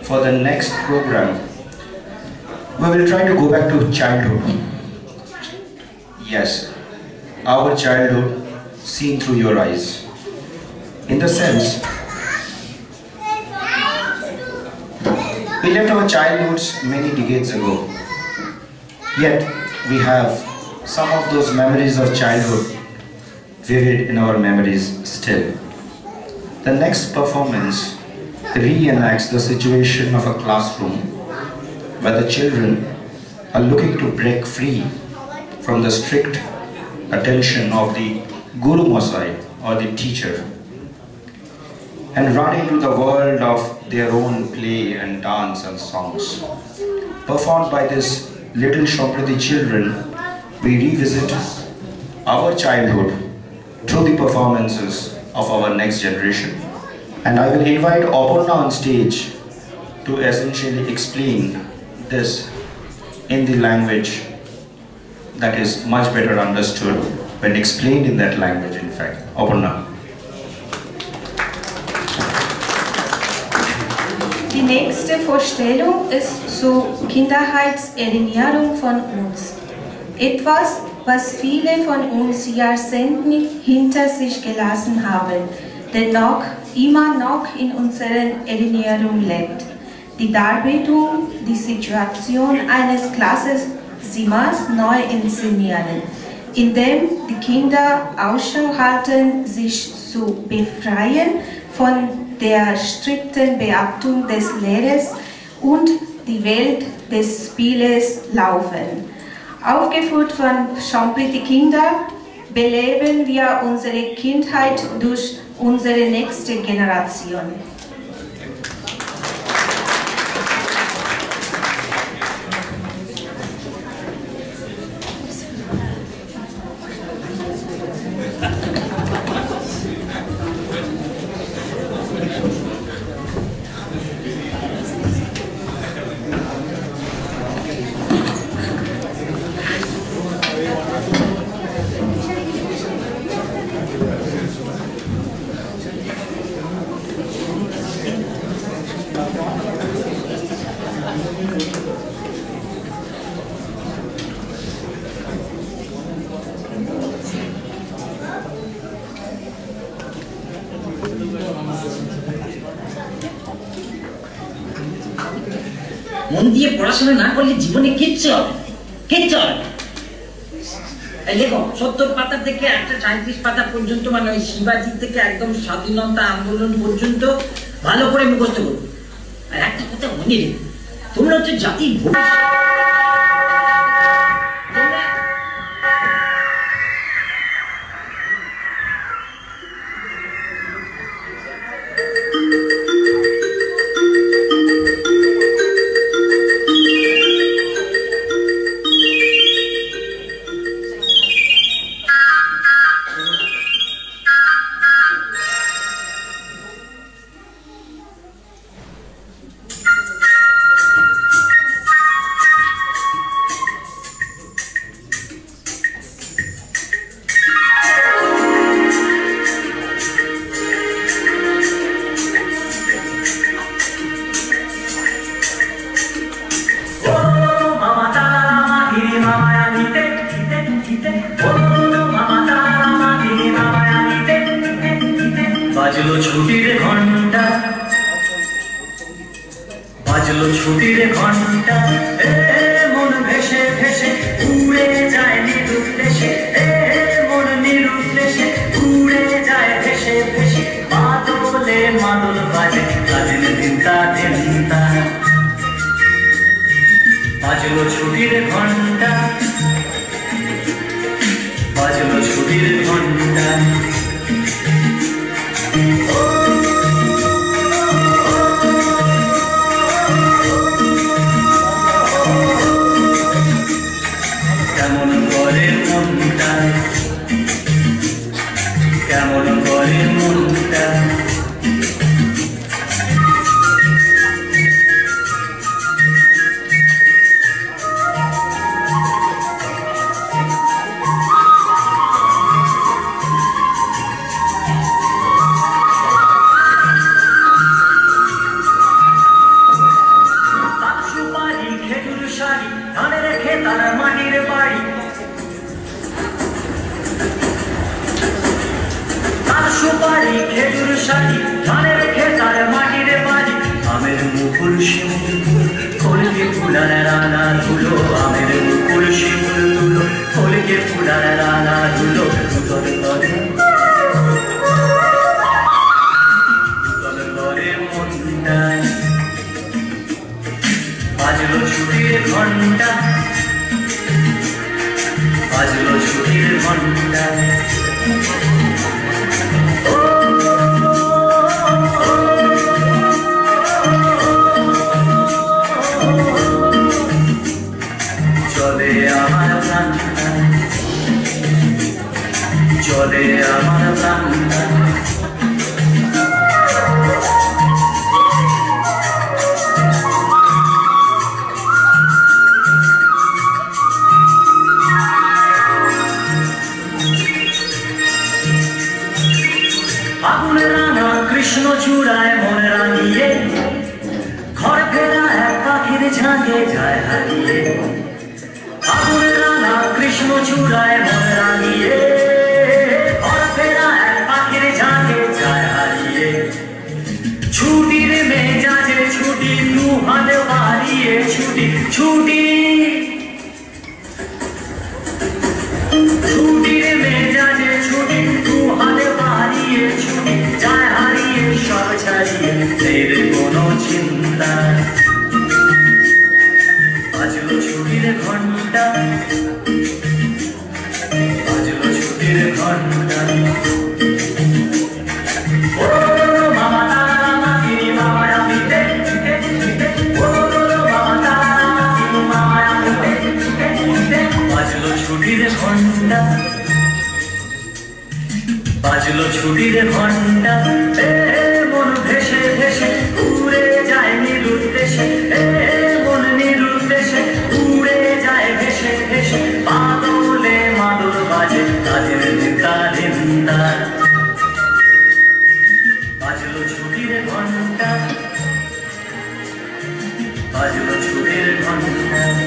for the next program, we will try to go back to childhood. Yes, our childhood seen through your eyes. In the sense, we left our childhoods many decades ago. Yet, we have some of those memories of childhood vivid in our memories still. The next performance reenacts the situation of a classroom where the children are looking to break free from the strict attention of the Gurumosai or the teacher and run into the world of their own play and dance and songs. Performed by these little Sampriti children, we revisit our childhood through the performances of our next generation. And I will invite Aparna on stage to essentially explain this in the language that is much better understood when explained in that language, in fact. Aparna. Die nächste Vorstellung ist zur Kinderheitserinnerung von uns. Etwas, was viele von uns Jahrzehnte hinter sich gelassen haben, dennoch immer noch in unseren Erinnerungen lebt. Die Darbietung, die Situation eines Klassenzimmers neu inszenieren, indem die Kinder Ausschau halten, sich zu befreien von der strikten Beachtung des Lehrers und die Welt des Spieles laufen. Aufgeführt von Sampriti Kinder beleben wir unsere Kindheit durch unsere nächste Generation. মন দিয়ে পড়াশোনা না করলে জীবনে কিচ্ছু হবে দেখো 70 পাতা থেকে একটা 37 পাতা পর্যন্ত মানে ওই শিবাজি থেকে একদম স্বাধীনতা আন্দোলন পর্যন্ত ভালো করে মুখস্থ করবে আর একটা কথা মনে রেখো তোমরা হচ্ছে জাতির ভবিষ্যৎ জাগে যায় হারিয়ে আগুন রাঙা কৃষ্ণ চূড়ায় মন রাঙিয়ে ঘর ফেরা এক পাখির ঝাঁকে যায় হারিয়ে ছুটির মেজাজে ছুটি দু হাত বাড়িয়ে ছুটি ছুটি ছুটির মেজাজে ছুটি দু হাত বাড়িয়ে ছুটি যায় হারিয়ে সব ছাড়িয়ে এর কোনো চিন্তা বাজলো ছুটির ঘন্টা বাজলো ছুটির ঘন্টা ও মামা তারা তিনি মামা আমিতে ও মামা তারা তিনি মামা আমিতে বাজলো ছুটির ঘন্টা বাজলো ছুটির ঘন্টা মন ভেসে ভেসে উড়ে যায় নিরুদ্দেশে মন নিরুদ্দেশে উড়ে যায় ভেসে ভেসে বাদলে মাদল বাজে কাজের নিন্দা নিন্দা বাজলো ছুটির ঘন্টা বাজলো ছুটির ঘন্টা